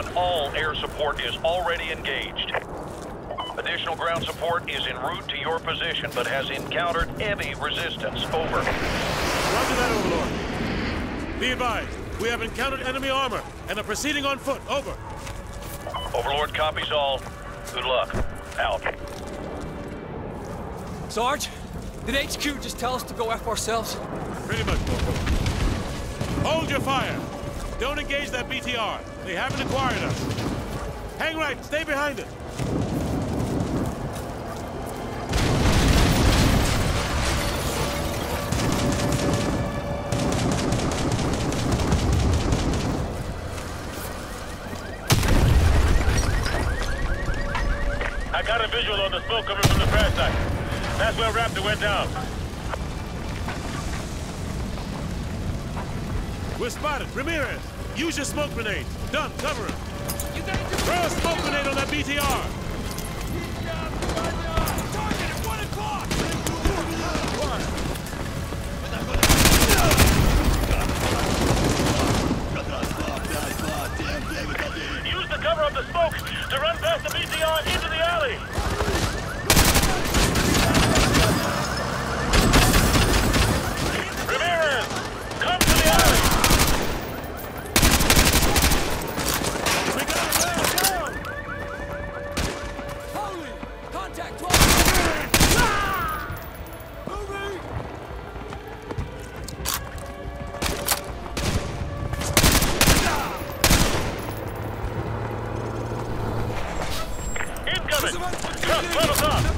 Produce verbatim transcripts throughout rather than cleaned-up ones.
all air support is already engaged. Additional ground support is en route to your position, but has encountered heavy resistance. Over. Roger that, Overlord. Be advised, we have encountered enemy armor and are proceeding on foot. Over. Overlord copies all. Good luck. Out. Sarge, did H Q just tell us to go F ourselves? Pretty much, Corporal. Hold your fire. Don't engage that B T R. They haven't acquired us. Hang right. Stay behind it. I got a visual on the smoke coming from the crash site. That's where Raptor went down. We're spotted. Ramirez, use your smoke grenade. Done. Cover him. Throw a smoke grenade on that B T R. Target at one o'clock! Use the cover of the smoke to run past the B T R into the alley. Ramirez, come to the alley. We got it. Down. Holy! Contact twelve! Moving! Incoming. Truck, throttle up.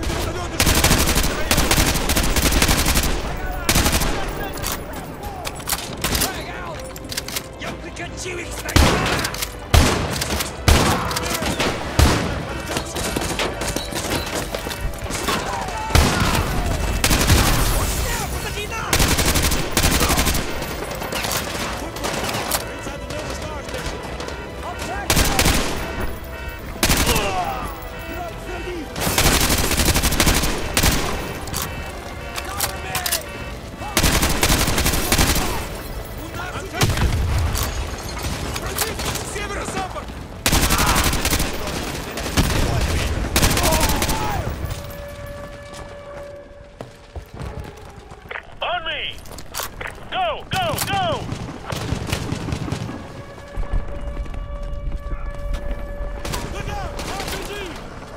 Drag out! Я прикатил их On me. Go, go, go. Look out! R P G!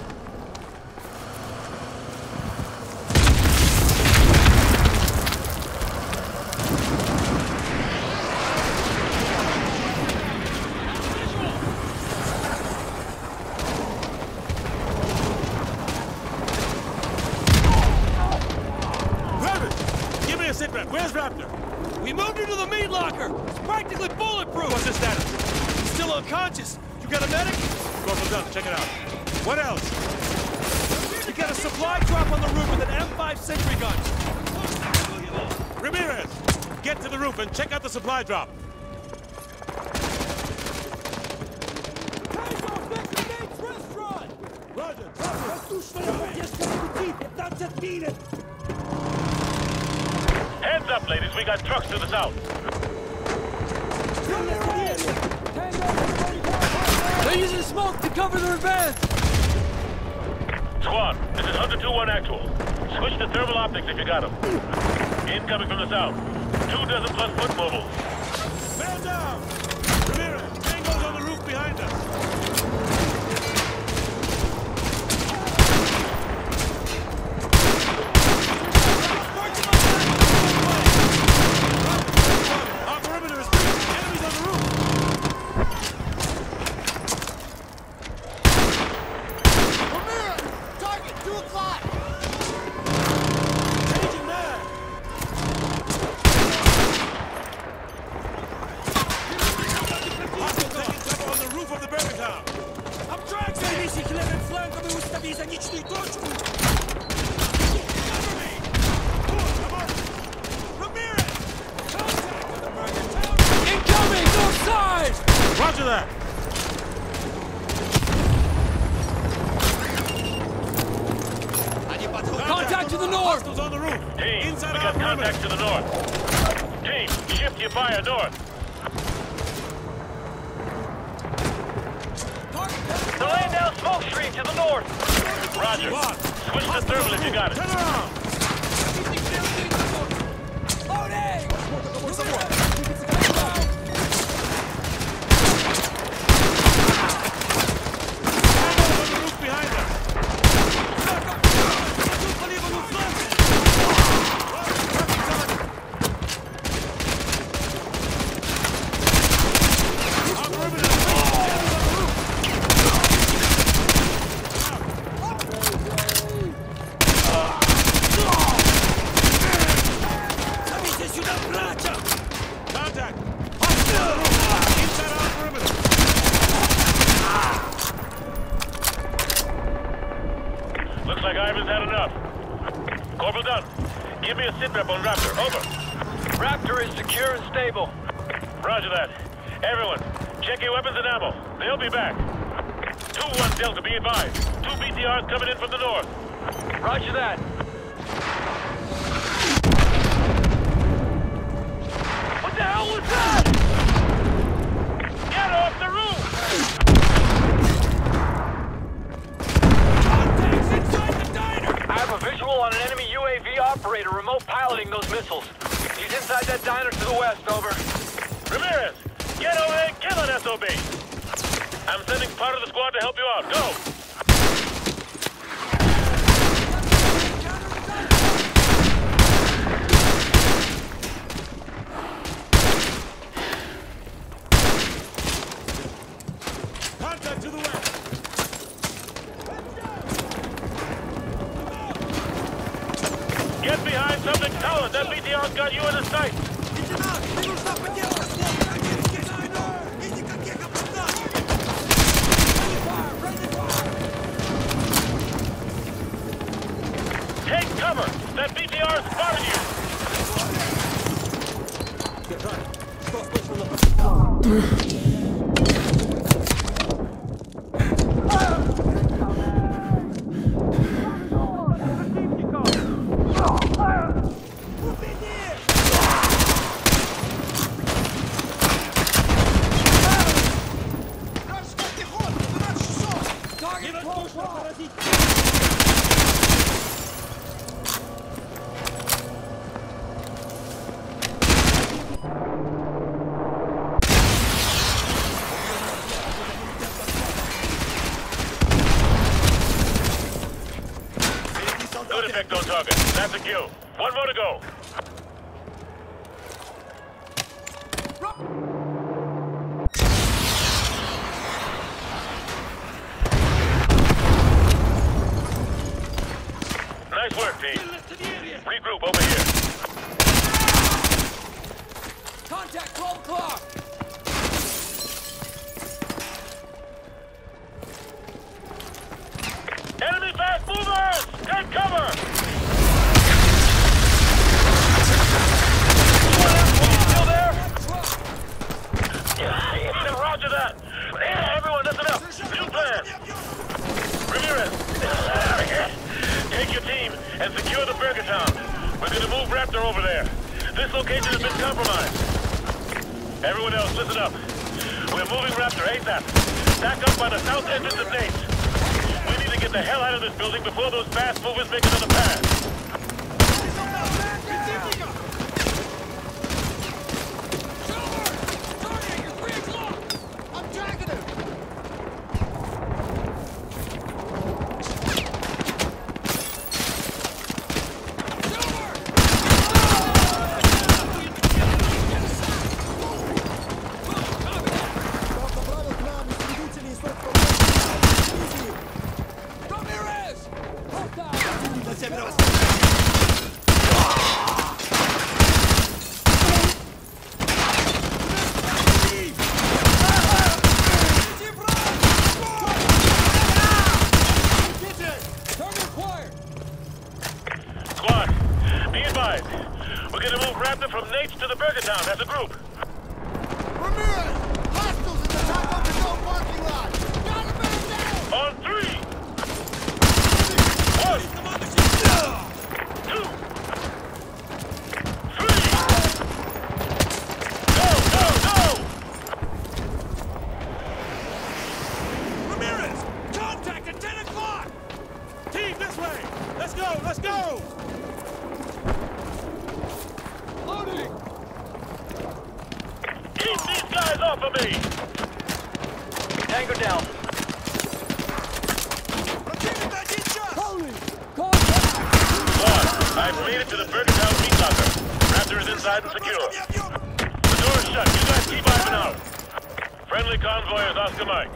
Rabbit! Give me a sit rep. Where's Raptor? We moved into the meat locker! It's practically bulletproof! What's his status? He's still unconscious! You got a medic? Corporal Dunn, check it out. What else? You got a supply drop on the roof with an M five Sentry gun! Ramirez, get to the roof and check out the supply drop. Roger, Hands up, ladies. We got trucks to the south. They're using smoke to cover their advance! Squad, this is Hunter two one actual. Switch to thermal optics if you got them. Incoming from the south. Two dozen plus foot mobiles. man down! Ramirez, Tango's on the roof behind us. Our perimeter is breached. Enemies on the roof. Ramirez! Target, two o'clock! Changing mag. Hostile taking cover on the roof of the Berrytown. Обтрак! Займись их левым флангом и установи заграничную точку! Ramirez! Incoming! North side! Roger that. Contact to the north! Hostiles on the roof. Team, Inside we our got perimeter. contacts to the north. Team, shift your fire north. They're laying down smoke screen to the north. Roger. Switch to thermal if you got it. Turn around! Looks like Ivan's had enough. Corporal Dunn, give me a sit rep on Raptor. Over. Raptor is secure and stable. Roger that. Everyone, check your weapons and ammo. They'll be back. two one Delta, be advised. Two B T Rs coming in from the north. Roger that. What the hell was that? Get off the roof! I have a visual on an enemy U A V operator remote piloting those missiles. He's inside that diner to the west, over. Ramirez, get over there and kill an S O B! I'm sending part of the squad to help you out. Go! Contact to the west! Get behind something solid. That B T R's got you in his sight. Take cover. That B T R spotted you. Good effect on target. That's a kill. One more to go. Nice work, team. Regroup over here. Contact, twelve o'clock! Enemy fast movers! Take cover! Still there? Roger that! Everyone, listen up! New plan! Ramirez! Take your team and secure the Burger Town. We're gonna move Raptor over there. This location has been compromised. Everyone else, listen up. We're moving Raptor ASAP. Stack up by the south entrance of Nates. We need to get the hell out of this building before those fast movers make another pass. Squad, be advised. We're gonna move Raptor from Nates to the Burger Town as a group. Ramirez! Hostiles in the Taco Bell parking lot! Got a man down! On three! One! Two! Three! Go, go, go! Ramirez! Hurry! Let's go! Let's go! Loading! Keep these guys off of me! Tango down. Holy! One, I've made it to the Burgertown meat locker. Raptor is inside and secure. The door is shut. You guys keep Ivan out. Friendly convoy is Oscar Mike.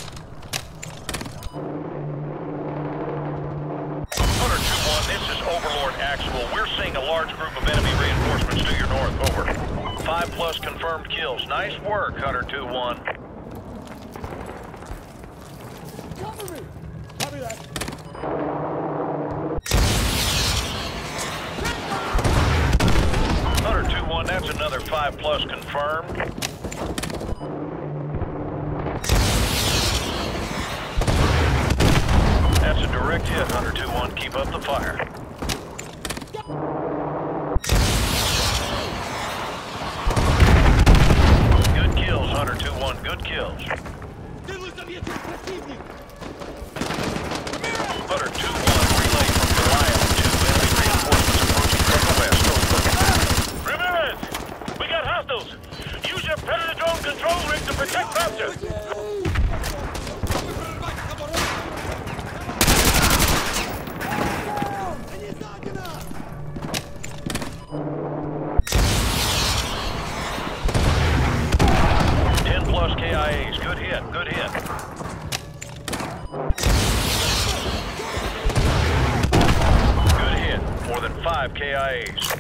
Hunter two one, this is Overlord Actual. We're seeing a large group of enemy reinforcements to your north. Over. Five plus confirmed kills. Nice work, Hunter two one. Cover me! Copy that. Hunter two one, that's another five plus confirmed. That's a direct hit, Hunter two one. Keep up the fire. Good kills, Hunter two one. Good kills. Hunter two one, relay from Goliath. Two enemy reinforcements approaching from the west. Over. Ramirez! We got hostiles! Use your Predator drone control rig to protect Raptor! ten plus K I As. Good hit, good hit. Good hit. More than five K I As.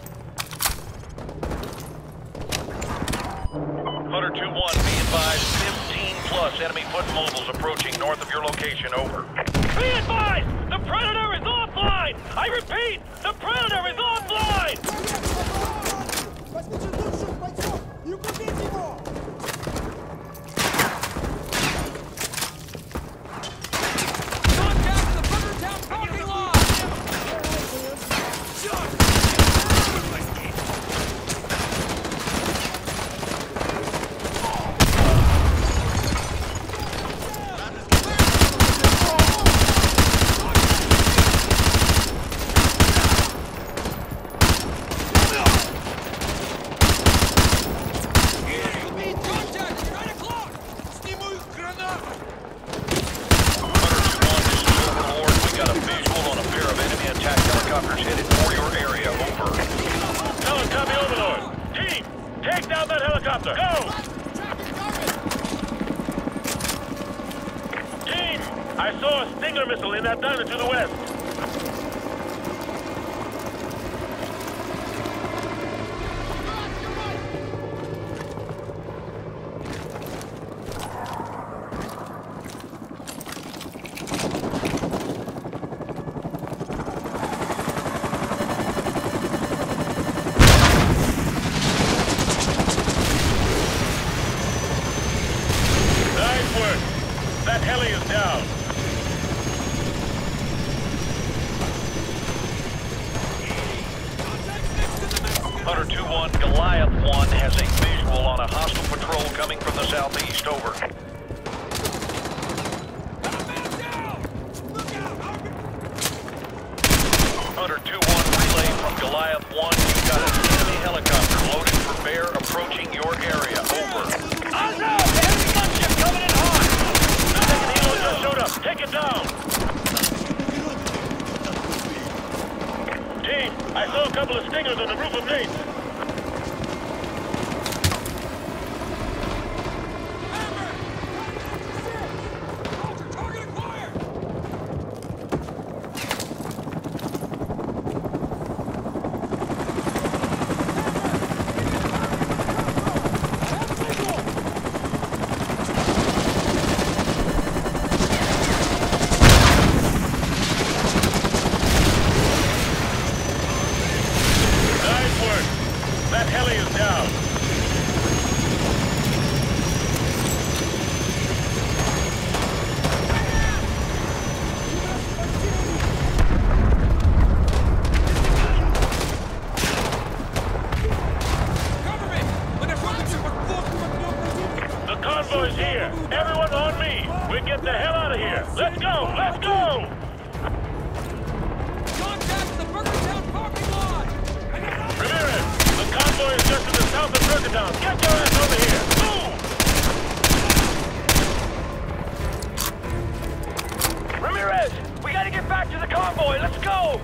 Hunter two one, be advised, fifteen plus enemy foot mobiles approaching north of your location. Over. Be advised! The Predator is offline! I repeat, the Predator is offline! Возьмите душу, бойцов, и убейте его! Contact the Burgertown parking lot! I saw a Stinger missile in that diner to the west. Nice work. That heli is down. Hunter two one, Goliath one has a visual on a hostile patrol coming from the southeast. Over. Hunter two one, relay from Goliath one. You've got an enemy helicopter loaded for bear approaching your area. Over. Oh no! Enemy gunship coming in hot! The second helo just showed up. Take it down! Team, I saw a couple of Stingers on the roof of Nate's. Nice work. go!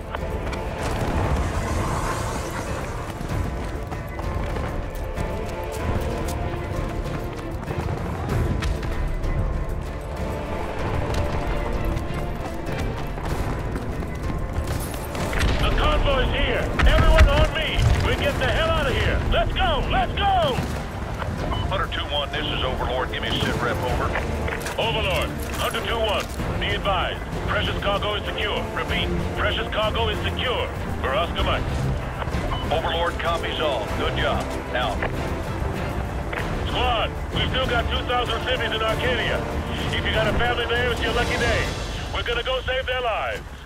The convoy's here. Everyone on me. We're getting the hell out of here. Let's go. Let's go. Hunter two one, this is Overlord. Give me a sit rep, over. Overlord, Hunter two one, be advised. Precious cargo is secure. Repeat, precious cargo is secure. For Oscar Mike. Overlord copies all. Good job. Out. Squad, we've still got two thousand civvies in Arcadia. If you got a family there, it's your lucky day. We're gonna go save their lives.